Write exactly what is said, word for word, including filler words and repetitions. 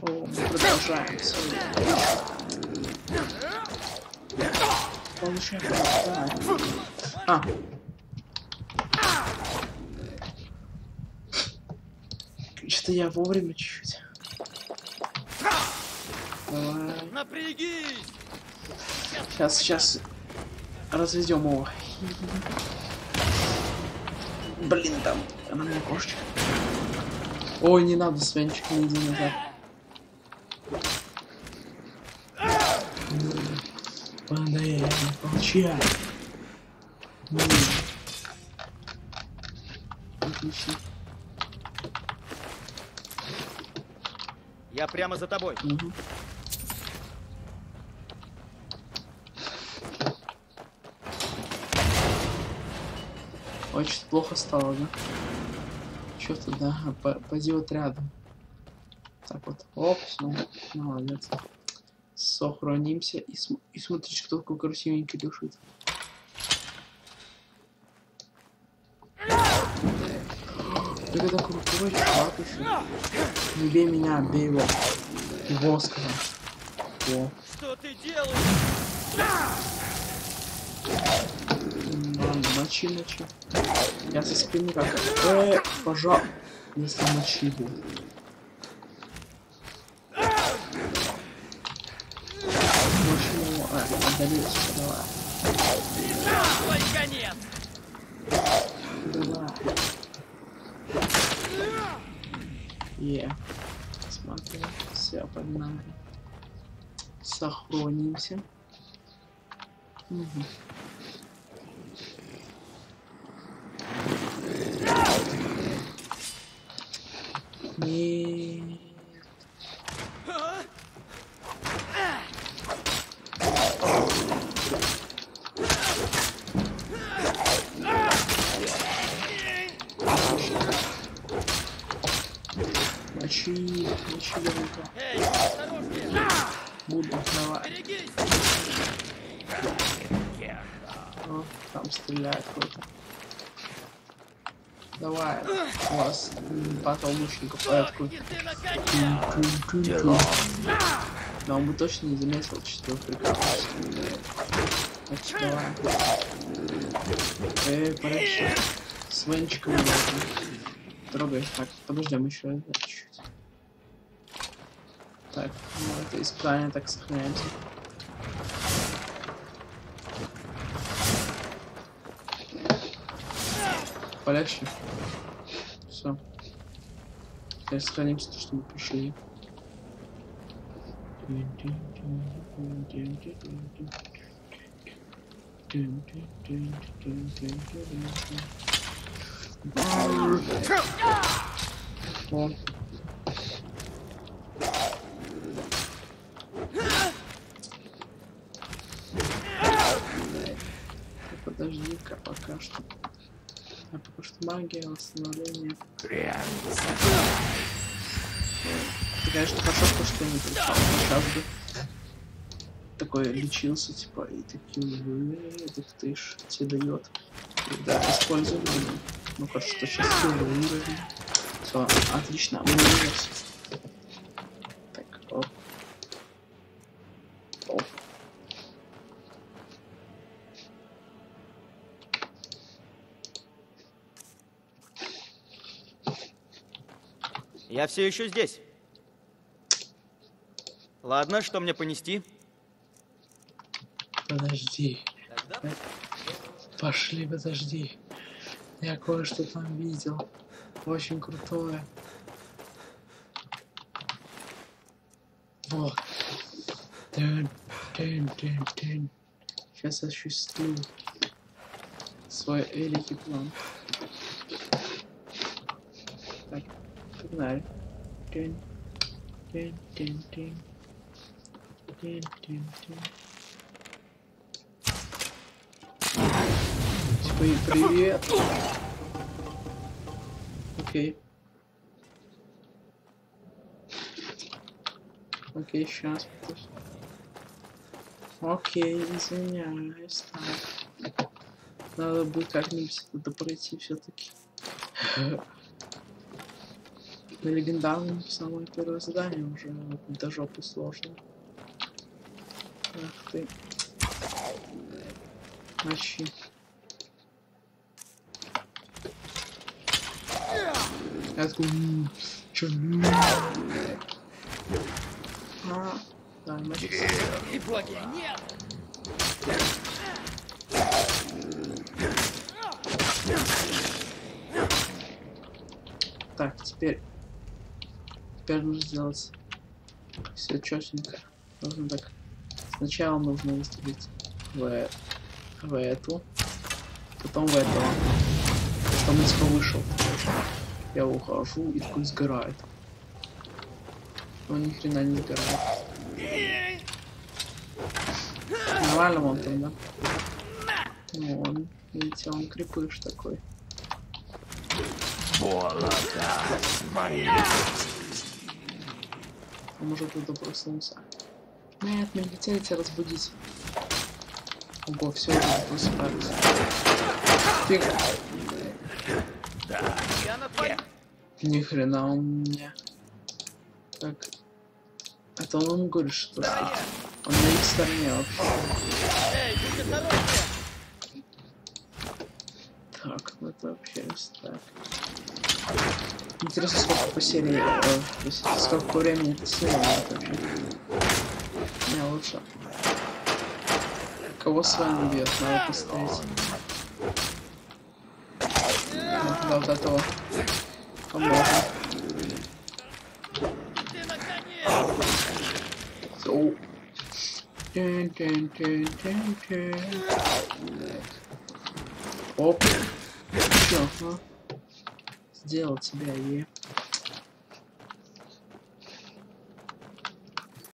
О, мы продолжаем свою. Получаем, продолжаем. А. Что-то я вовремя чуть-чуть. Давай. Напрягись! Сейчас, сейчас разведем его. Блин, там она мне кошечка. Ой, не надо, Свенчик, не иди назад. Падай, получай. Отлично. Я прямо за тобой. Угу. Очень плохо стало, да? Что-то, да, пойди вот рядом. Так вот, оп, ну, молодец. Сохранимся и, см и смотрите, кто такой красивенький дышит. Ты когда крутой чувак еще. Не бей меня, бей его. Его сказал. О. Что ты делаешь? Ладно, мочи, мочи. Я со спины как... Э, пожалуйста. Если мочи будет. Мочи его. А, отдалился, давай. Твой конец! Давай. Е. Смотри. Все, погнали. Сохранимся. Угу. Нет. Мочи, мочи, Левука. Эй, осторожнее! Буду, давай. Берегись! О, там стреляет кто-то. Давай, у вас батл лучников порядку. Но он бы точно не заметил, что прикалываешься. Значит, давай. Эй, порядки. С венчиком трогай. Так, подождем еще чуть-чуть. Так, ну это испытание, так сохраняемся. Полегче. Все. Теперь сохранимся, что мы пришли. О. Подожди-ка пока что. А пока что магия, восстановление. Ты, конечно, хорошо, что не пришел. Сейчас бы такой лечился, типа, и такие, это ты ж тебе дает. Да, используем. Ну, кажется, что сейчас первый уровень. Все, отлично, мы универс. Так, оп. Оп. Я все еще здесь. Ладно, что мне понести? Подожди. Тогда... Пошли, подожди. Я кое-что там видел. Очень крутое. Вот. Тын, тын, тын, тын. Сейчас осуществлю свой великий план. Так, погнали. Тын, тын, тын, тын. Тын, тын, тын. Типа и привет. Окей. Окей, сейчас. Окей, извиняюсь. Так. Надо будет как-нибудь это пройти все-таки. На легендарном самое первое задание уже до жопы сложно. Ах ты. Мощи. Я такой, чё? А, да, мощи. И боги, нет! Так, теперь... Теперь нужно сделать все четенько. Нужно так. Сначала нужно выстрелить в, в эту, потом в этого. Потом он типа вышел. Я ухожу и такой сгорает. Он ни хрена не сгорает. Нормально он там, да? Ну он, видите, он крепыш такой. Он уже туда проснулся. Нет, мы не хотели тебя разбудить. Ого, все, уже просыпались. Фиг. Я на твоей... Ни хрена он мне. Так. Это он говорит, что он на их стороне вообще. Эй, будь осторожнее! Так, ну это вообще так. Интересно, сколько по серии, э, сколько по времени это серия вообще. Не, лучше. Кого с вами бьет, надо поставить. Ну, да, вот этого. Поможем. Ты наконец! Оу. Тин, тин, тин, тин, тин. Оп. Чё, а? Сделал тебя, е.